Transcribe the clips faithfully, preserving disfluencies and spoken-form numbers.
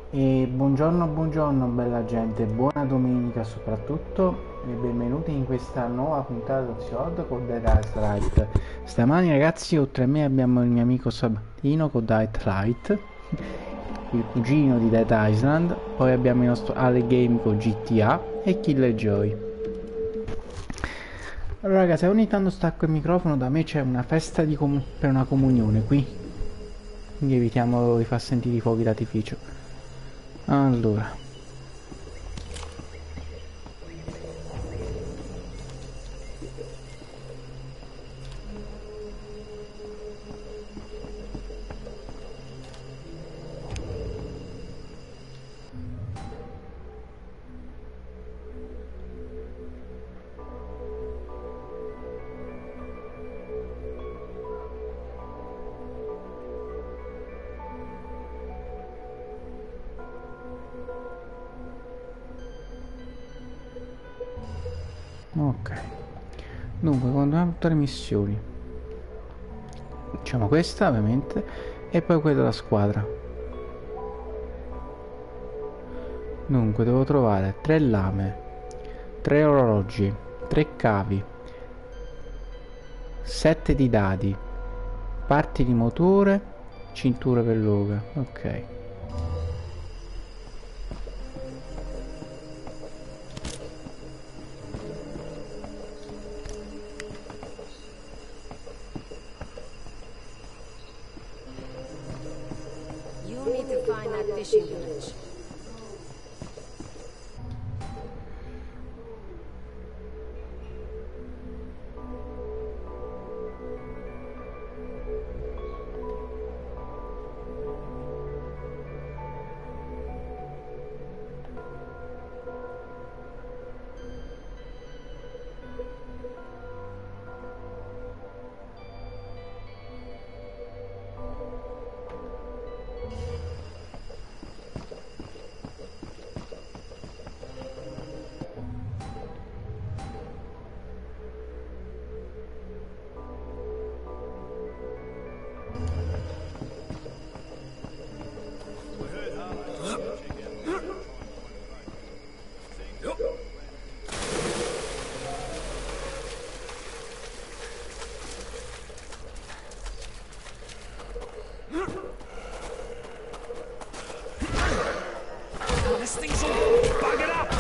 E buongiorno, buongiorno bella gente, buona domenica soprattutto e benvenuti in questa nuova puntata di Sword con Dead Light. Stamani ragazzi oltre a me abbiamo il mio amico Sabatino con Dead Light, il cugino di Dead Island, poi abbiamo il nostro Ale Game con G T A e Killer Joy. Allora ragazzi, ogni tanto stacco il microfono, da me c'è una festa di com- per una comunione qui, quindi evitiamo di far sentire i fuochi d'artificio. Allora, ok. Dunque, continuiamo tutte le missioni. Facciamo questa, ovviamente, e poi quella della squadra. Dunque, devo trovare tre lame, tre orologi, tre cavi, sette di dadi, parti di motore, cinture per l'oca. Ok. You need to find that fishing village. This thing's all buggered up!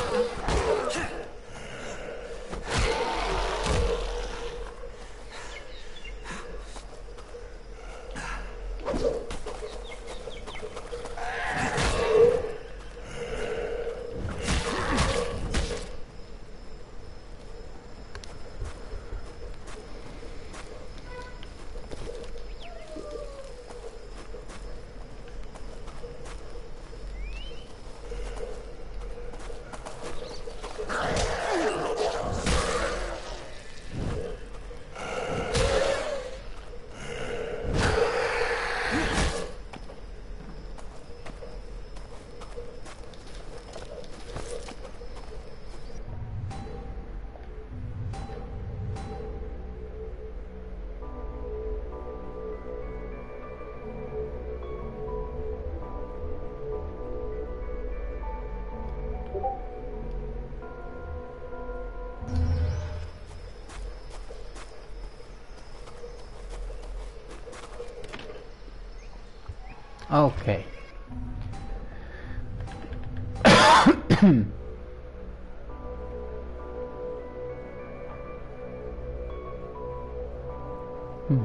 Ok. Mm.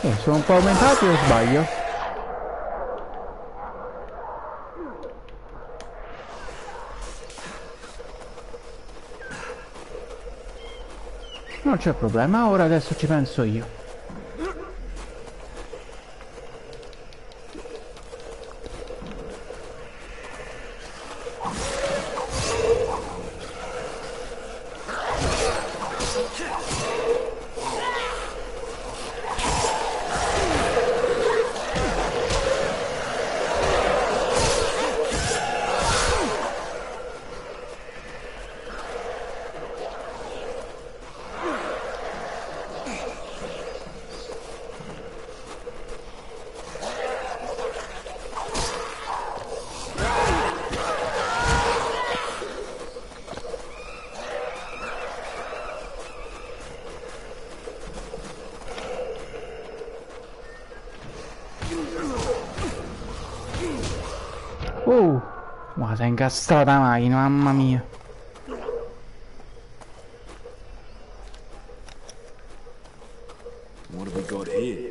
Eh, sono un po' aumentati o sbaglio? Non c'è problema, ora adesso ci penso io. Oh, ma sei incastrata la macchina, mamma mia. What have we got here?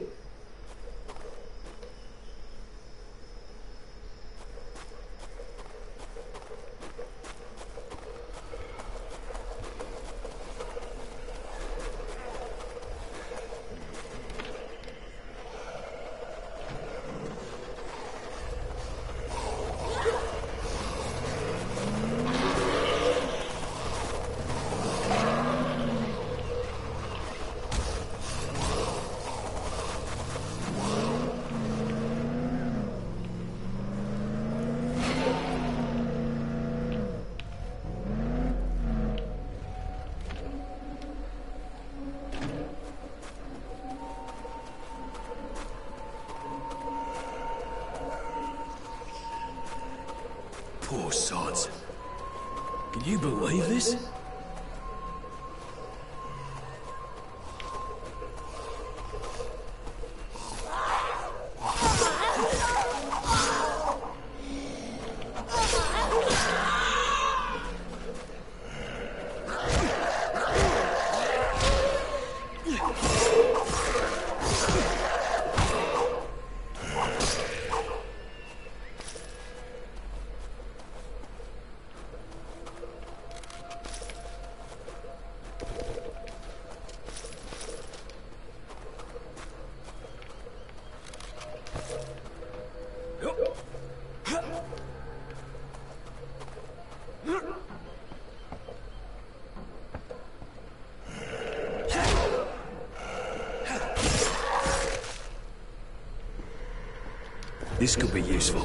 Poor sods. Can you believe this? This could be useful.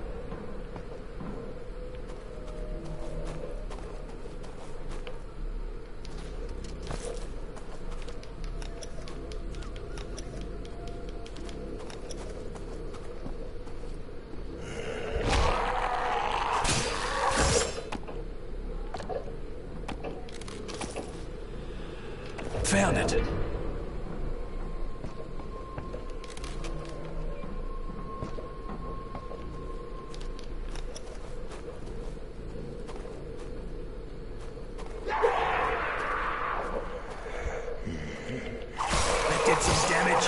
Found it. That did some damage.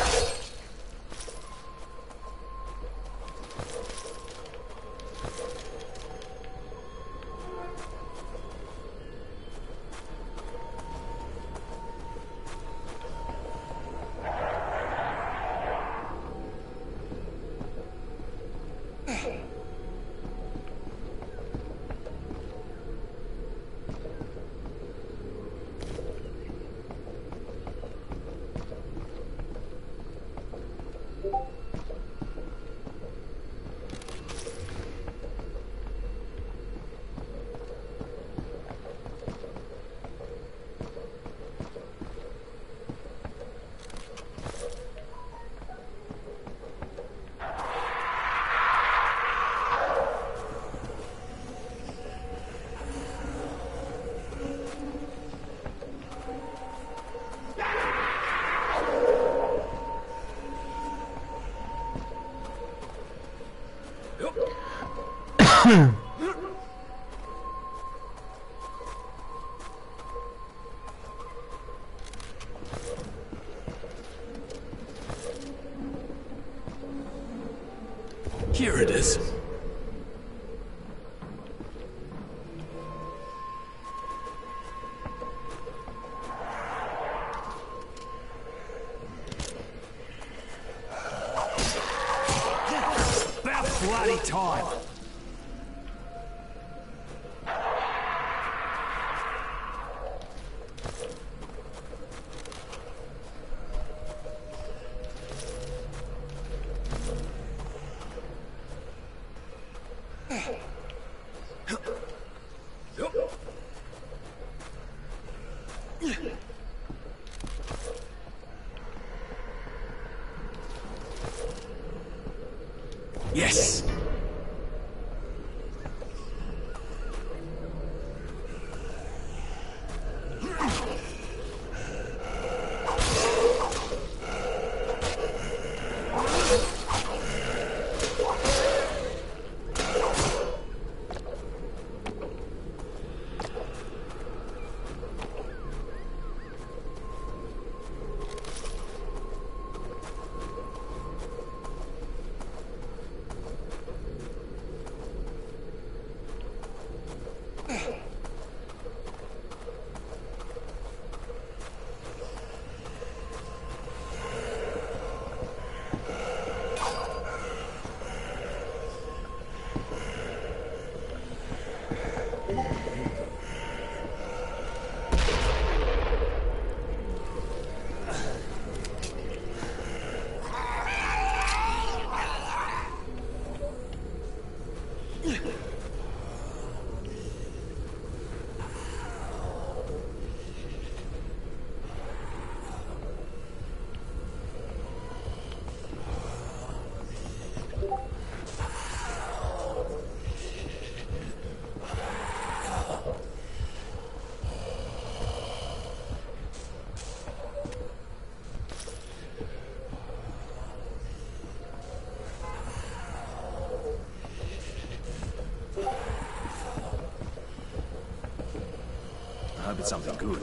Here it is. About bloody time. Yes! I hope it's something good.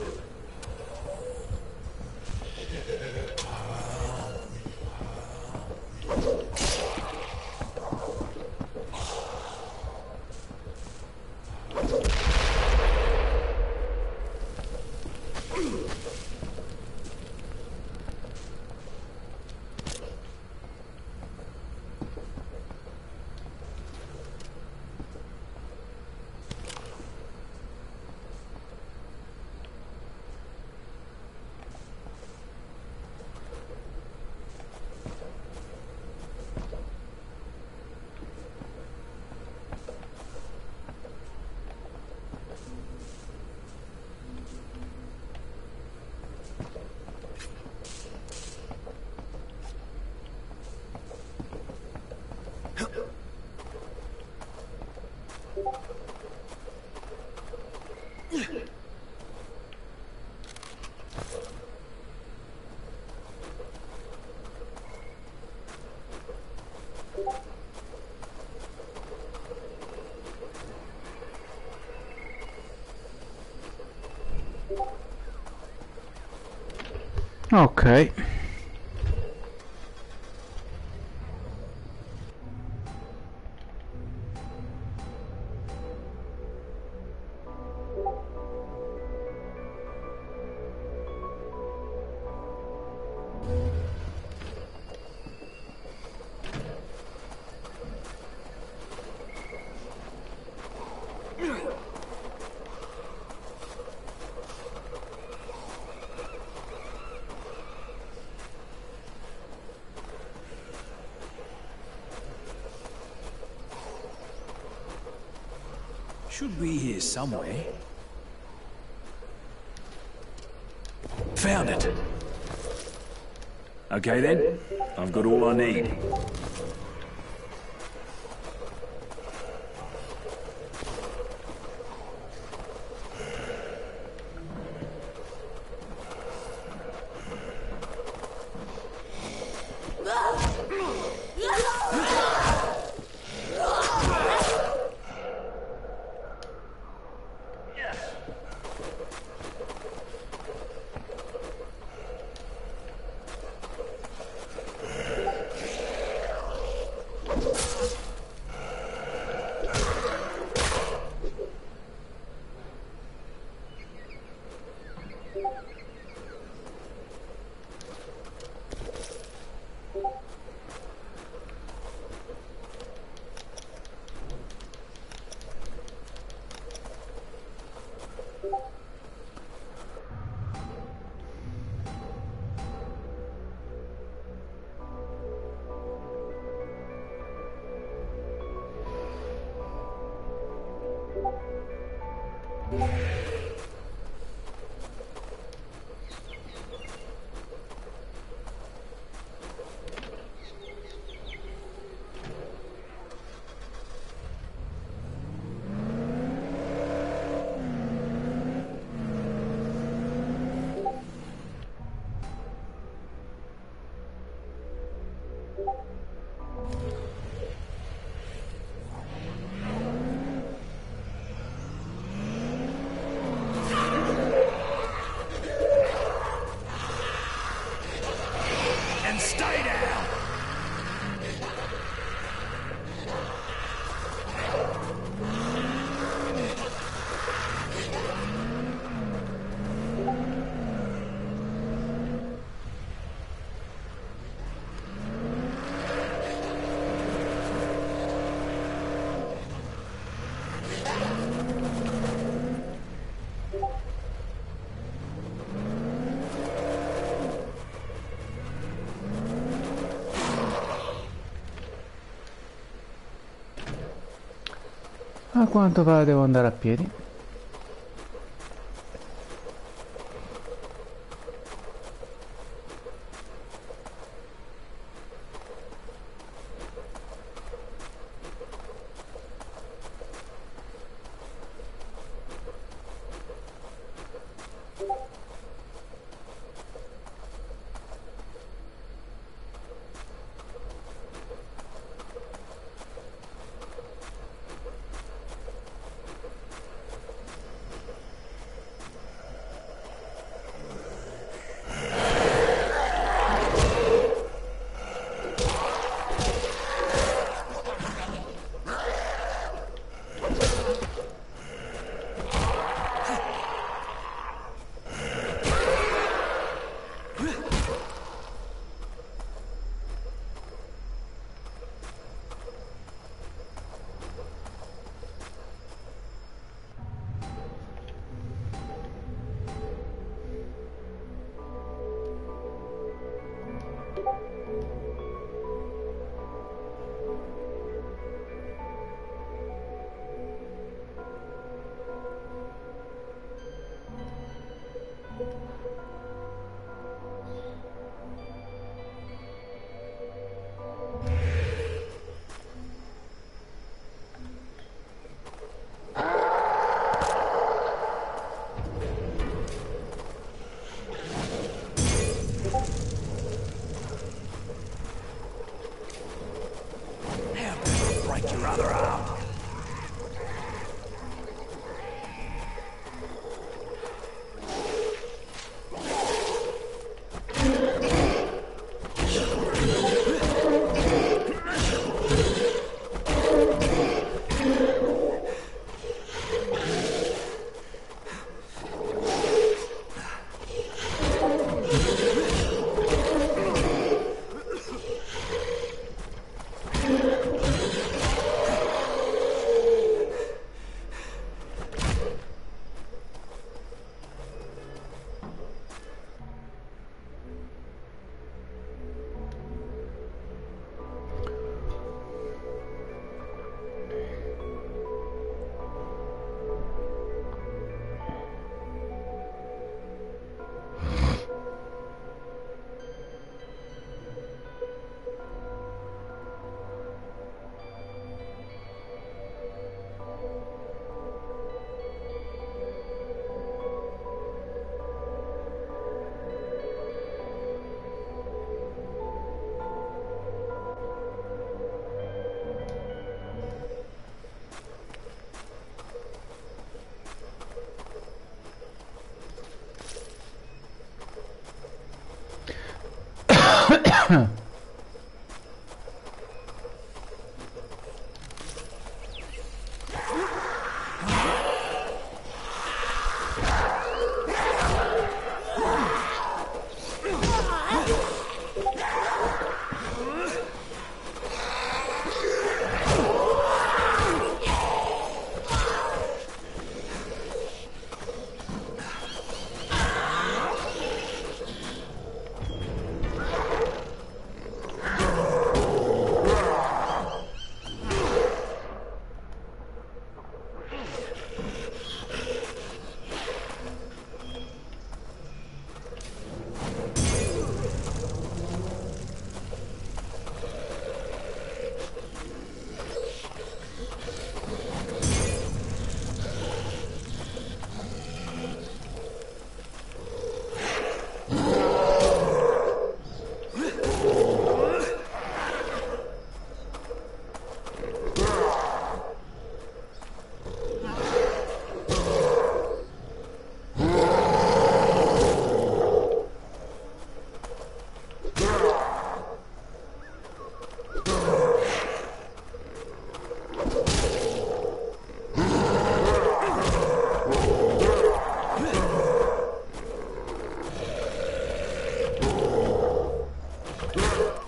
Ok. Should be here somewhere. Found it. Okay then, I've got all I need. And stay down! A quanto pare devo andare a piedi. Break your other arm.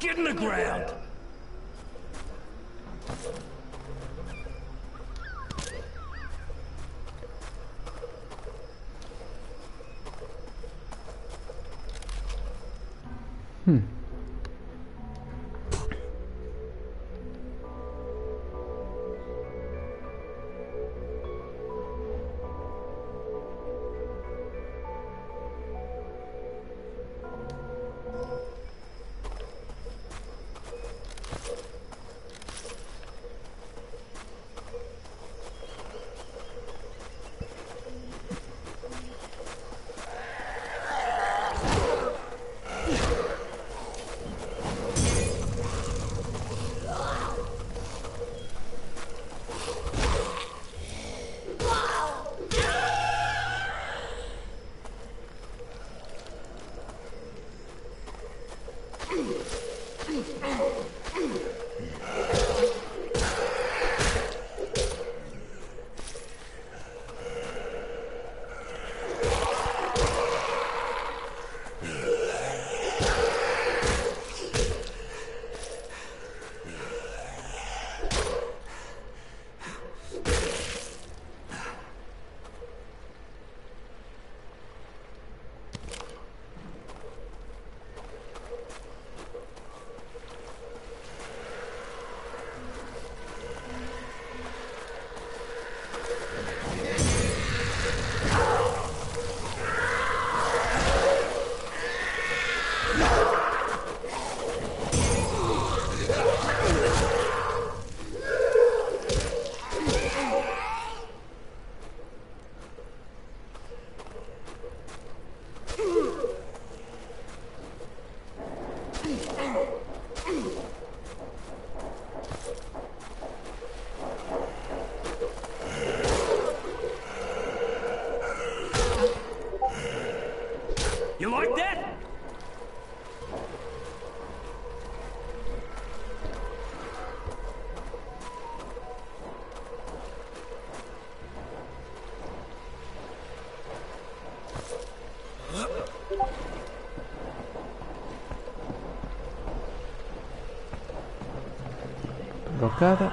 Get in the ground! Hmm. You like that? Bloccata.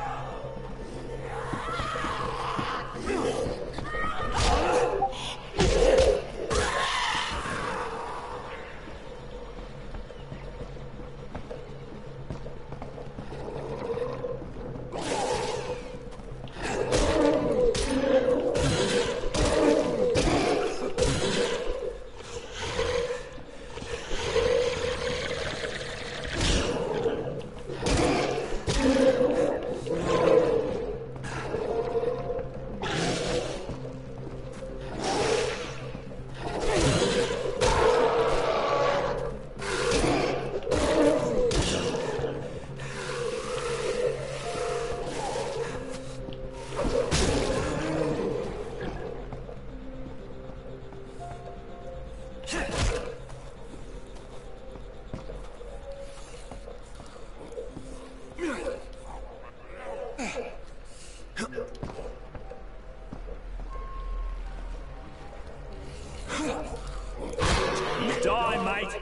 Die, mate!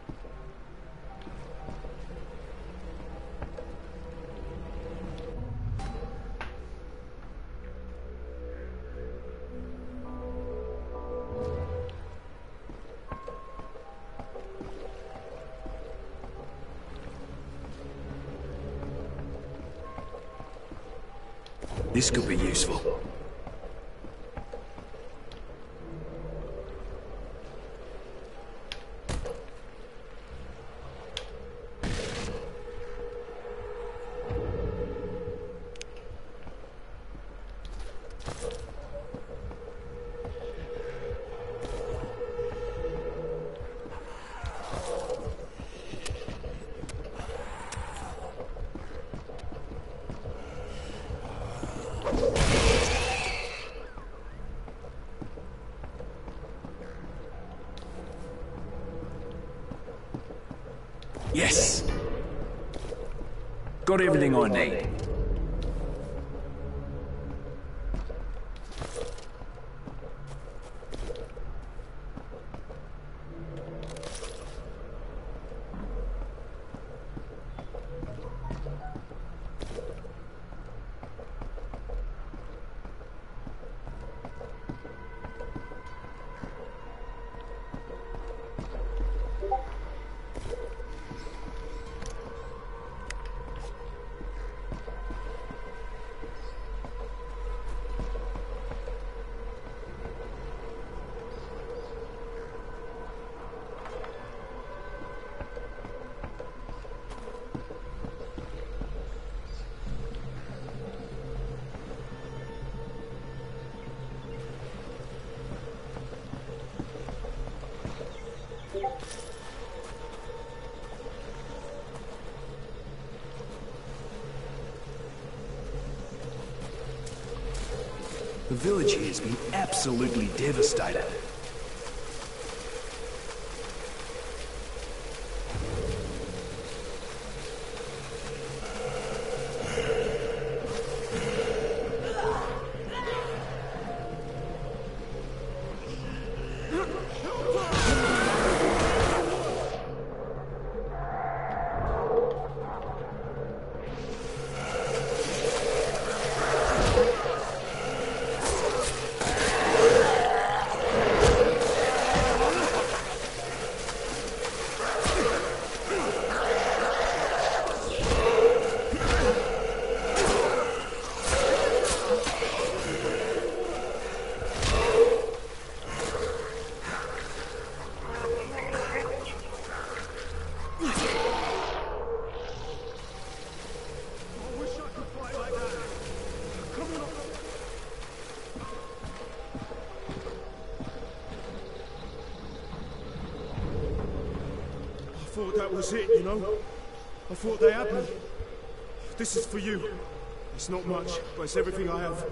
This could be useful. Yes! Got everything I need. village here has been absolutely devastated. I thought that was it, you know? I thought they had me. This is for you. It's not much, but it's everything I have.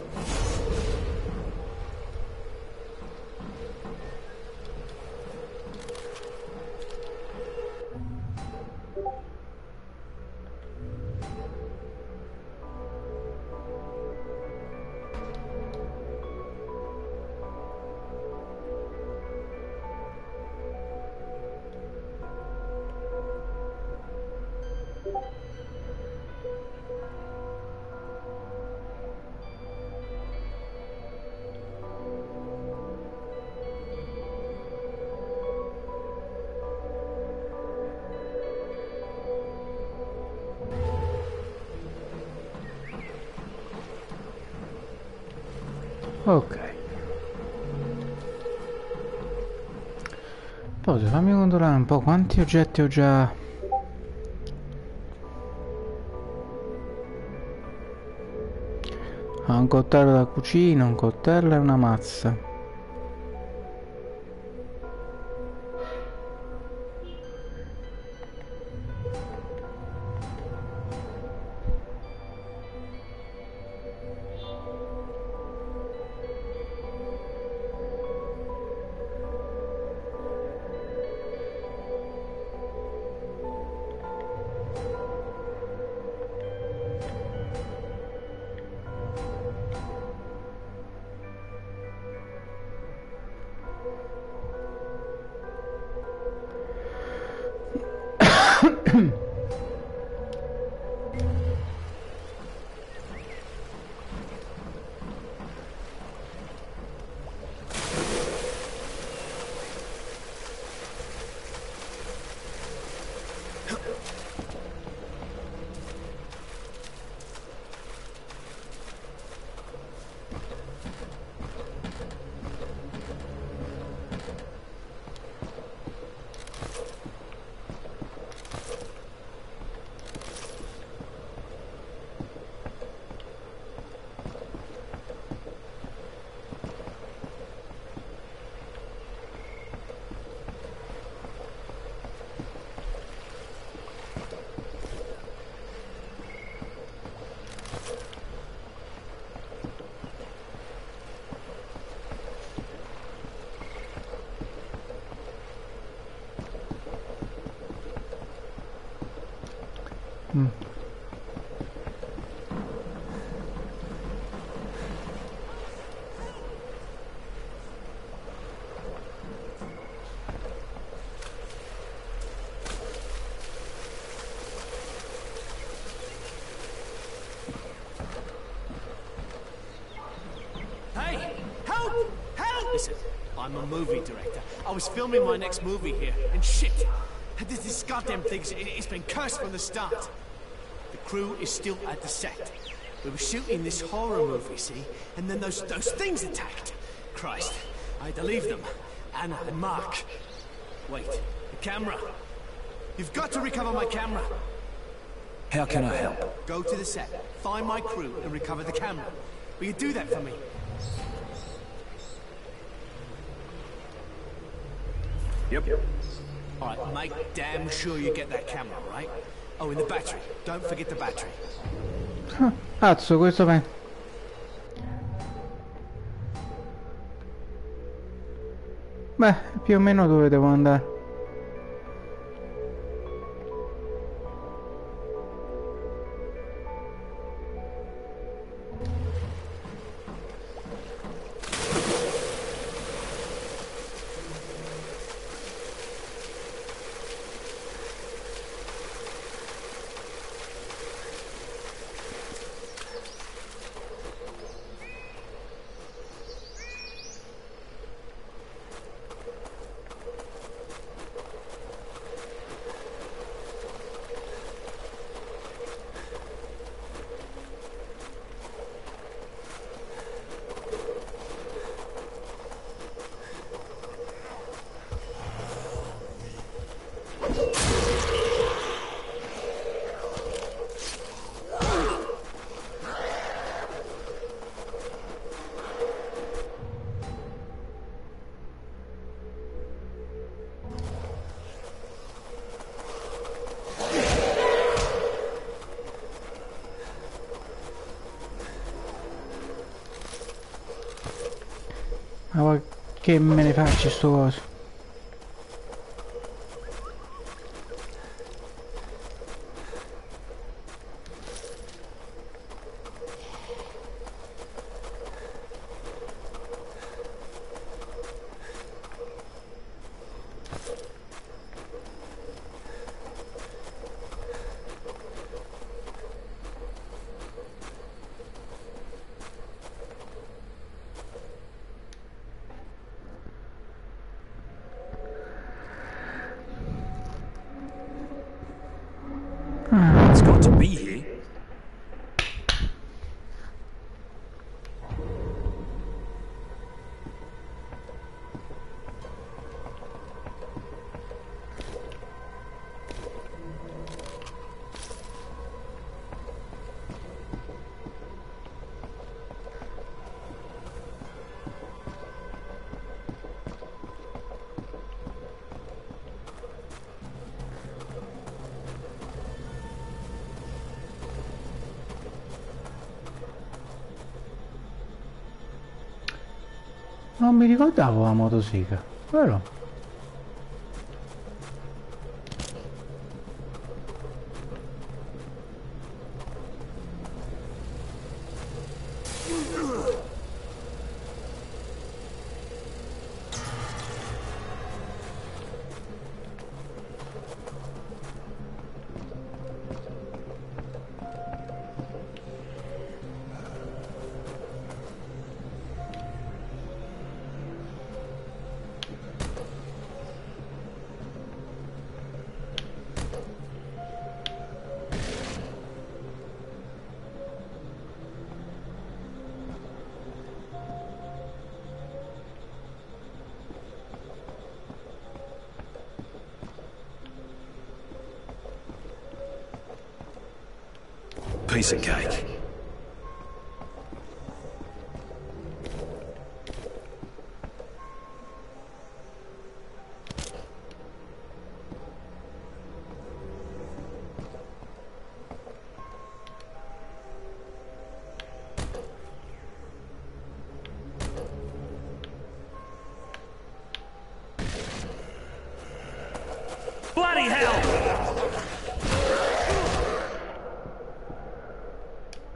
Ok. Poi fammi controllare un po' quanti oggetti ho già. Ah, un coltello da cucina, un coltello e una mazza. Mm. Hey! Help! Help! Listen, I'm a movie director. I was filming my next movie here, and shit! This, this goddamn thing's it, it's been cursed from the start. The crew is still at the set. We were shooting this horror movie, see? And then those those things attacked. Christ, I had to leave them. Anna and Mark. Wait, the camera. You've got to recover my camera. How can I help? Go to the set, find my crew, and recover the camera. Will you do that for me? Yep. Alright, make damn sure you get that camera, right? Oh, and the battery. Don't forget the battery. Cazzo, questo pe... Beh, più o meno dove devo andare. Ma vuoi che me ne faccio sto coso? It's got to be here. Non mi ricordavo la motosega, vero? Piece of cake. Bloody hell!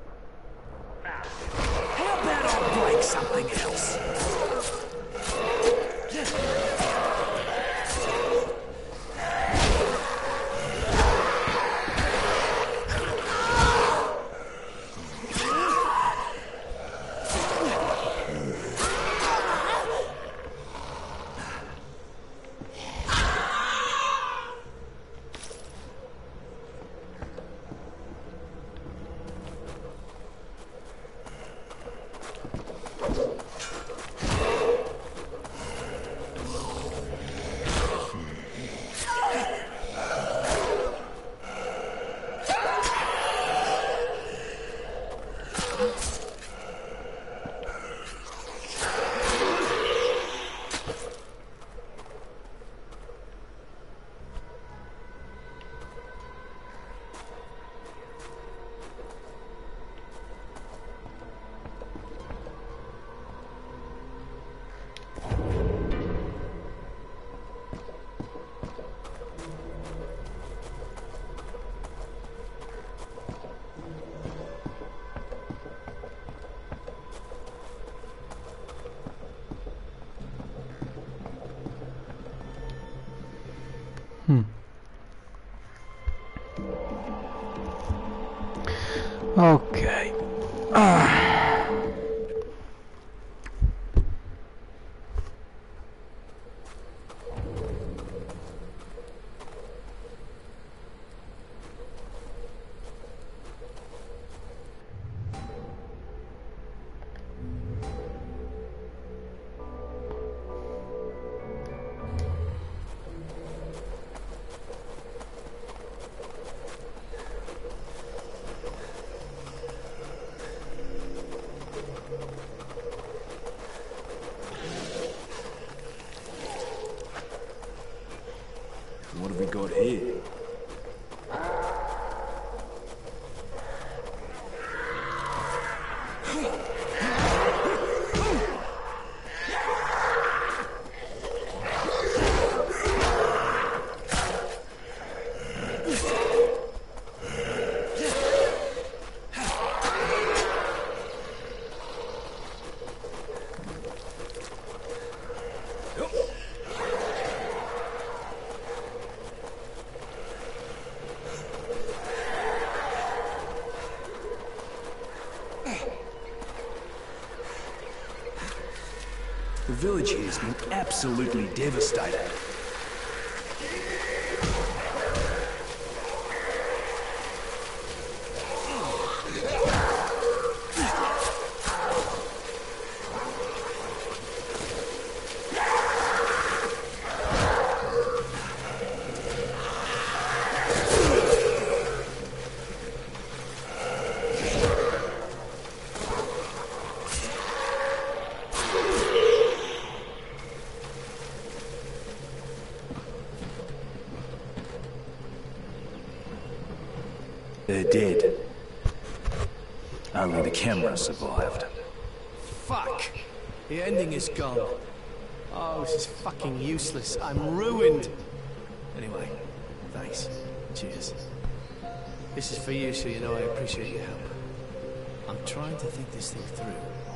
Ok. Ah. What have we got here? The village here has been absolutely devastated. They're dead. Only the camera survived. Fuck! The ending is gone. Oh, this is fucking useless. I'm ruined. Anyway, thanks. Cheers. This is for you, so you know I appreciate your help. I'm trying to think this thing through.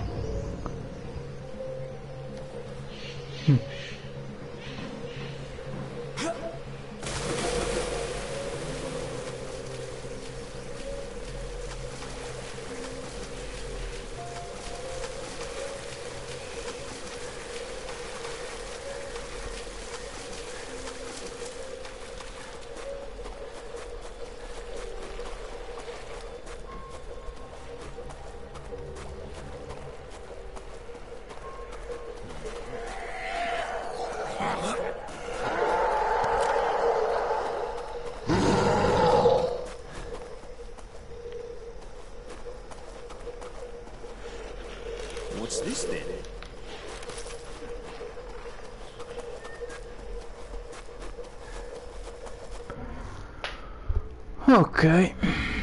What's this then? Ok.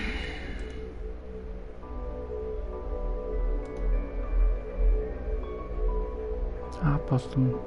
Ah, a posto.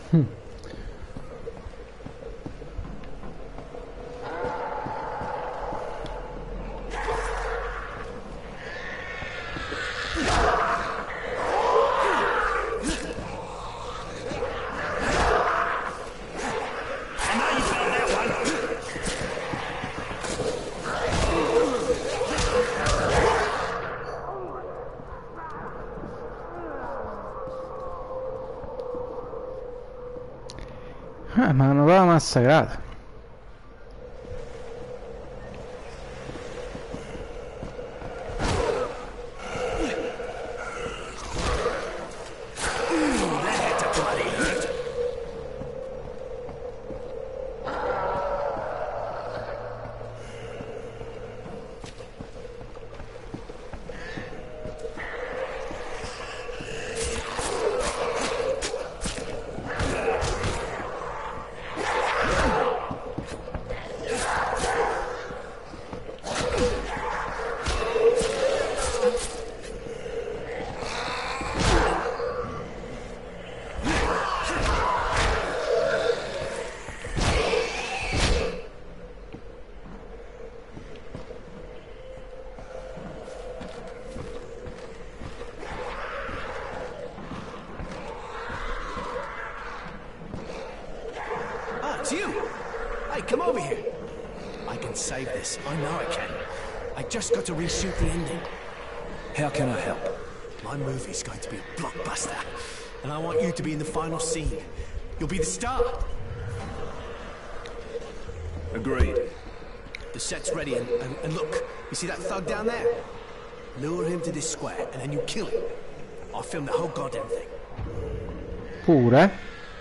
Ah, ma non l'aveva massacrato. It's you! Hey, come over here. I can save this. I know I can. I just got to reshoot the ending. How can I help? My movie's going to be a blockbuster. And I want you to be in the final scene. You'll be the star. Agreed. The set's ready, and, and, and look, you see that thug down there? Lure him to this square, and then you kill him. I'll film the whole goddamn thing. Pure.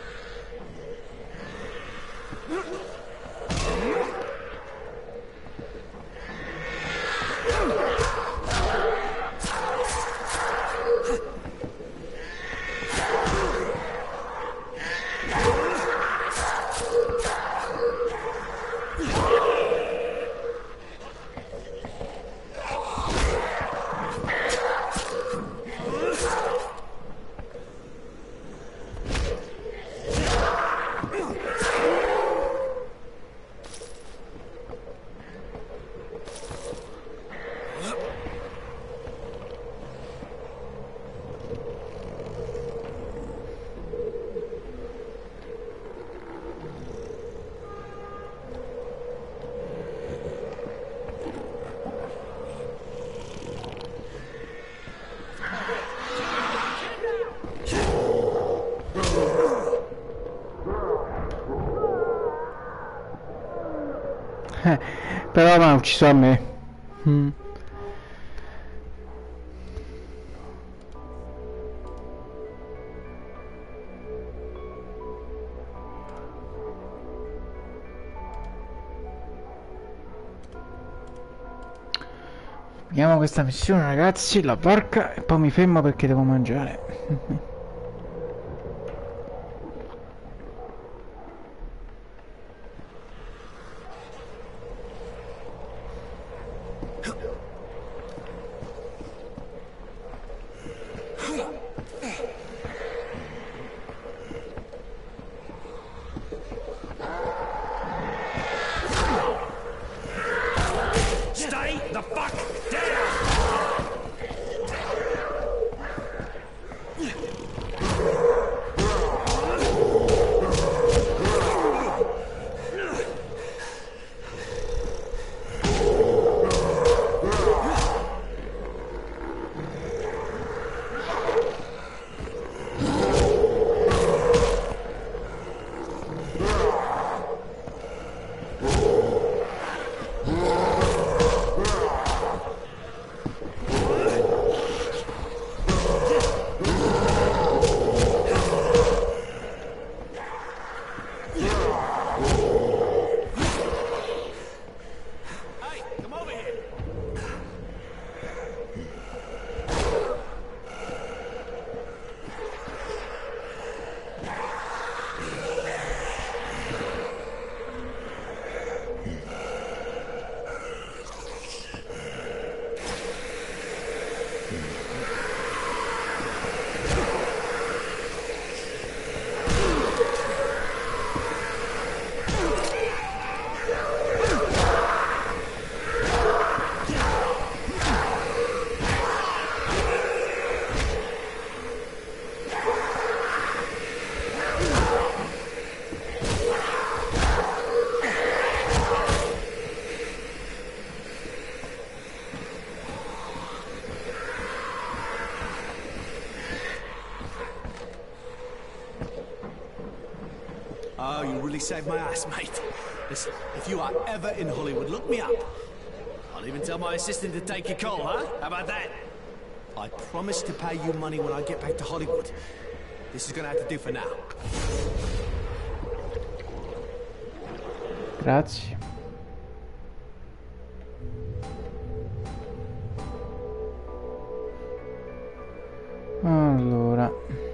Però mi ha ucciso a me. Mm. Vediamo questa missione, ragazzi, la porca, e poi mi fermo perché devo mangiare. Oh, you really saved my ass, mate. Listen, if you are ever in Hollywood, look me up. I'll even tell my assistant to take your call, huh? How about that? I promise to pay you money when I get back to Hollywood. This is gonna have to do for now. Grazie. Allora.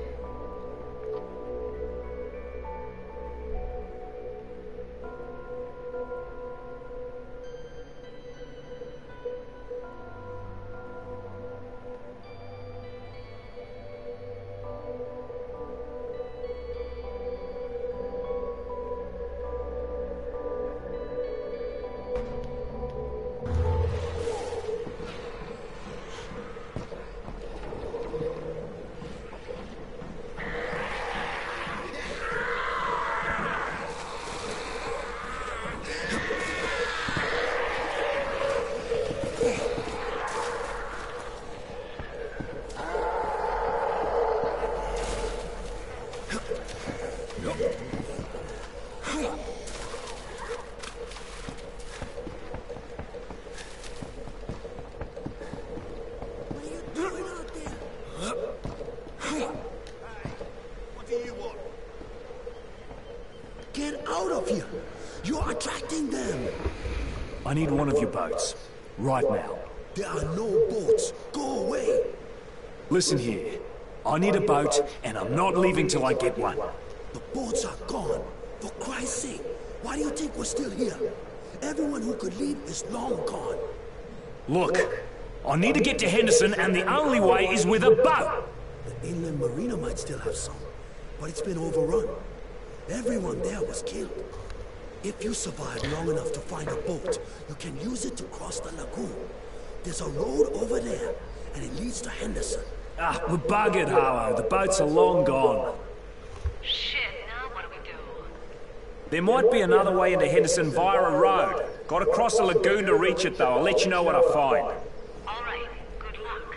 I need one of your boats. Right now. There are no boats. Go away. Listen here. I need a boat, and I'm not leaving till I get one. The boats are gone. For Christ's sake, why do you think we're still here? Everyone who could leave is long gone. Look, I need to get to Henderson, and the only way is with a boat. The inland marina might still have some, but it's been overrun. Everyone there was killed. If you survive long enough to find a boat, you can use it to cross the lagoon. There's a road over there, and it leads to Henderson. Ah, we're buggered, Harlow. The boats are long gone. Shit, now what do we do? There might be another way into Henderson via a road. Gotta cross the lagoon to reach it, though. I'll let you know what I find. All right, good luck.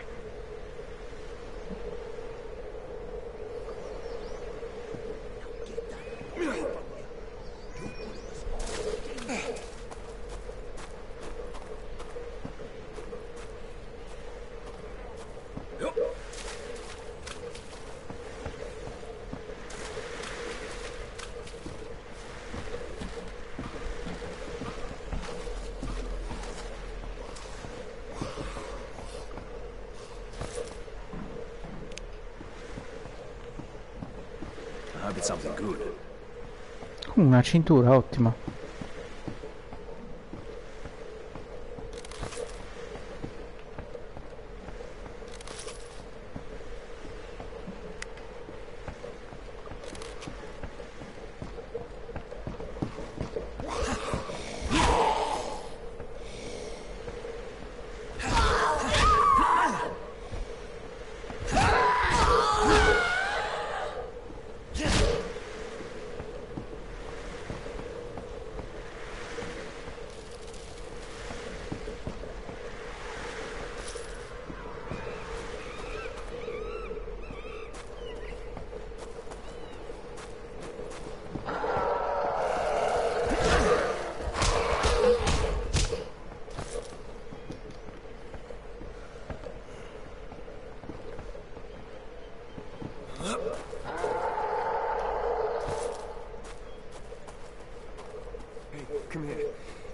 I hope it's something good. Una cintura, ottima. Come here.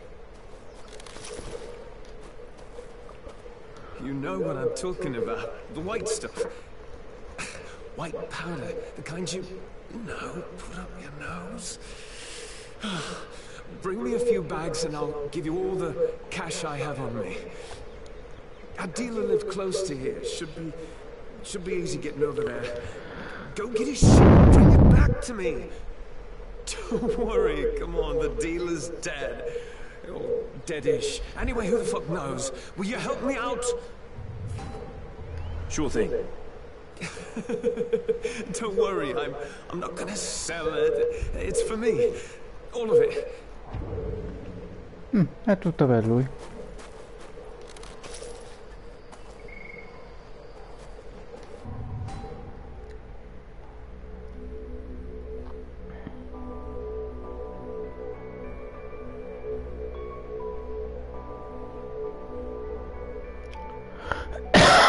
You know what I'm talking about. The white stuff. White powder. The kind you, you know, put up your nose. Bring me a few bags and I'll give you all the cash I have on me. Our dealer lived close to here. Should be, should be easy getting over there. Go get his shit. Bring it back to me. Don't worry, come on, the dealer's dead. Or deadish. Anyway, who the fuck knows? Will you help me out? Sure thing. Don't worry, I'm I'm not gonna sell it. It's for me. All of it. Mm, è tutto per lui.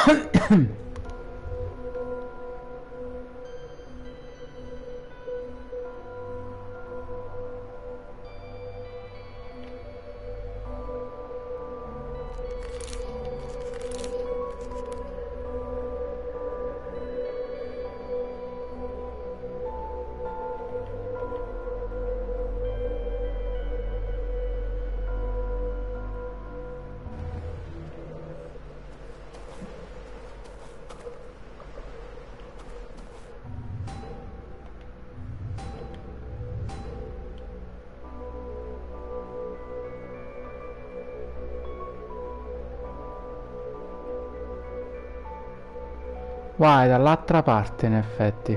Vai dall'altra parte in effetti.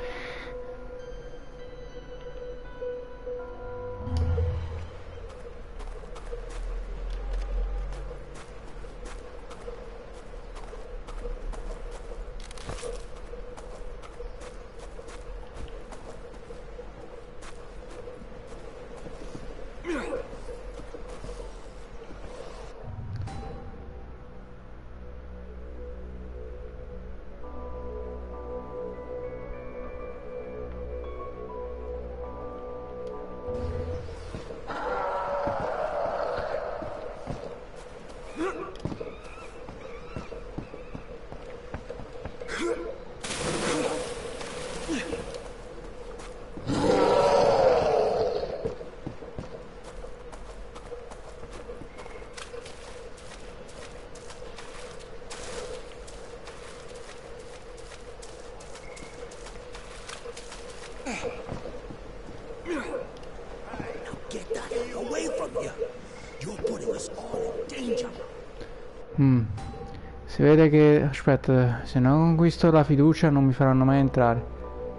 Get that away from here. You're putting us all in danger. Mm. Si vede che... Aspetta, se non conquisto la fiducia non mi faranno mai entrare.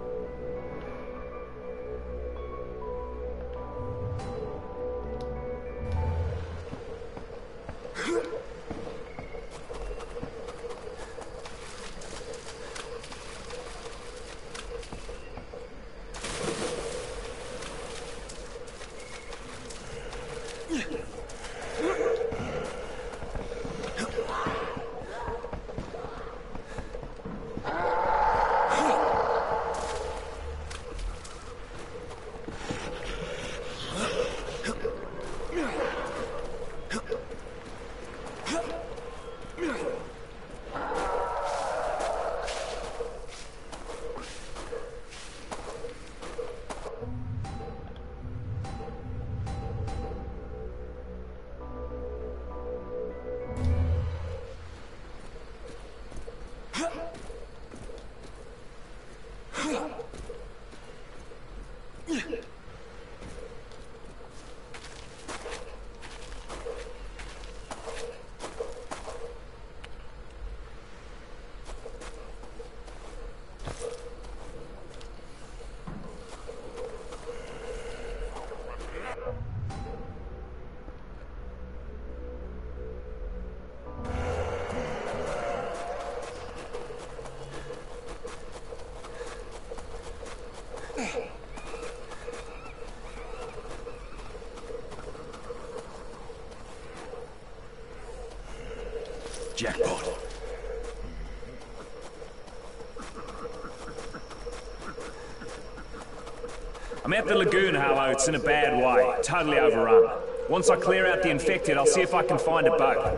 Jackpot. I'm at the lagoon, Harlow. It's in a bad way. Totally overrun. Once I clear out the infected, I'll see if I can find a boat.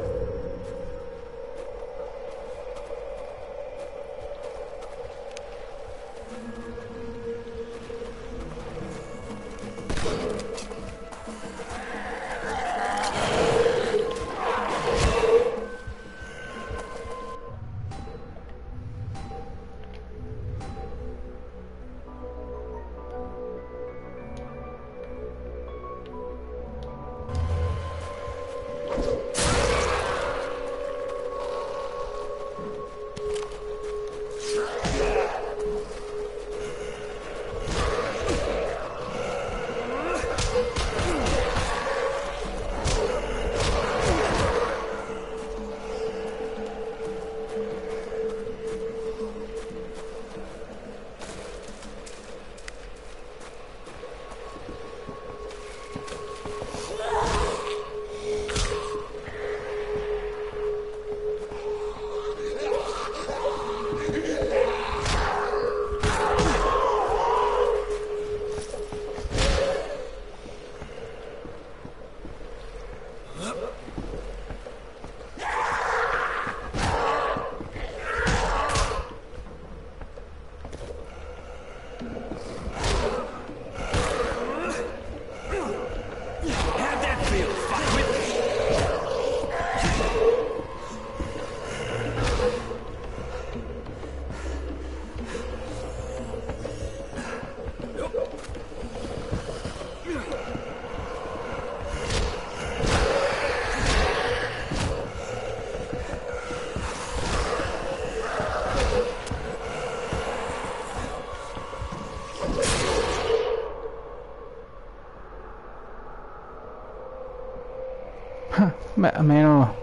Beh, almeno...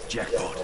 Jackpot.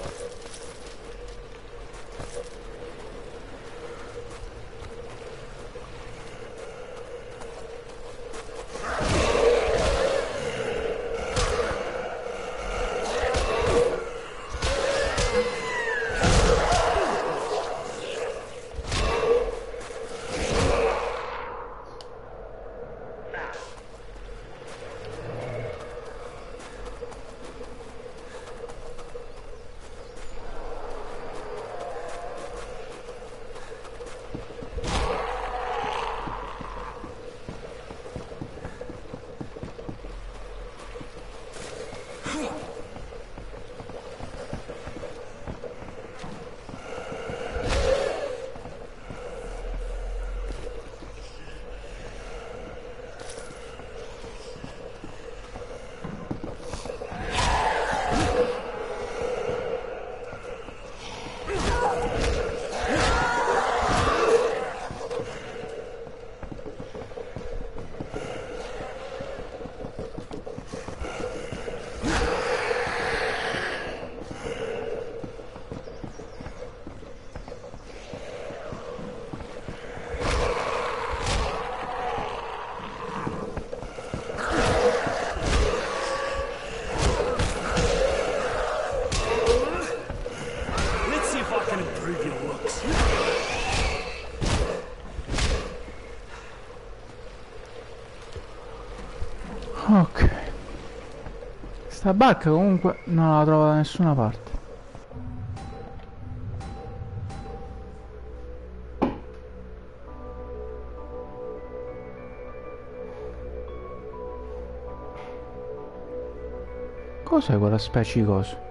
Ok. Sta barca comunque non la trovo da nessuna parte. Cos'è quella specie di coso?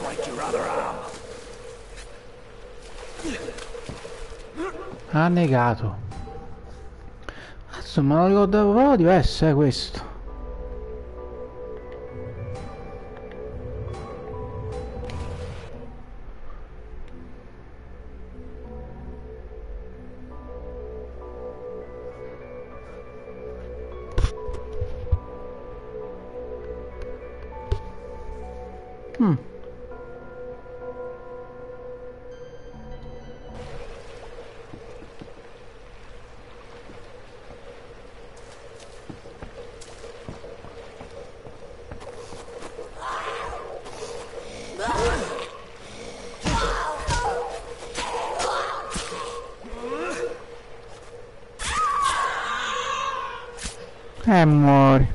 break your other arm. Ha negato. Cazzo, me lo ricordavo proprio diverso, eh, questo. Hmm. Eh, muori.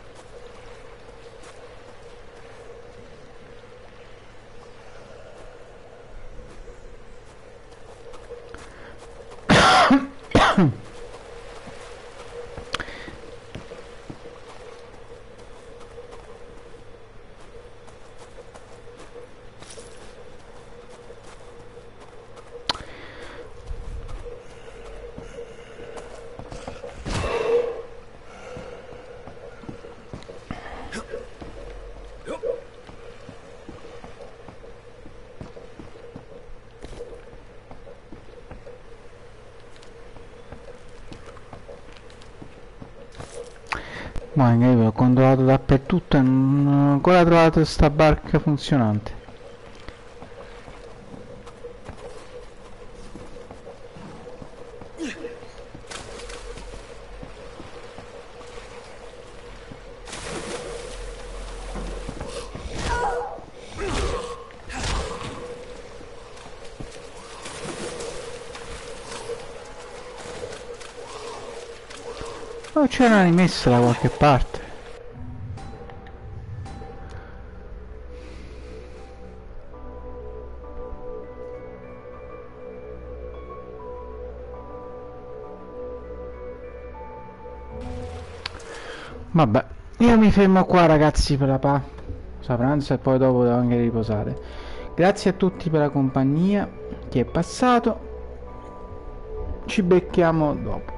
Ma io ho controllato dappertutto e non ho ancora trovato sta barca funzionante. Oh, c'era rimessa da qualche parte. Vabbè, io mi fermo qua ragazzi per la pausa pranzo e poi dopo devo anche riposare. Grazie a tutti per la compagnia che è passato. Ci becchiamo dopo.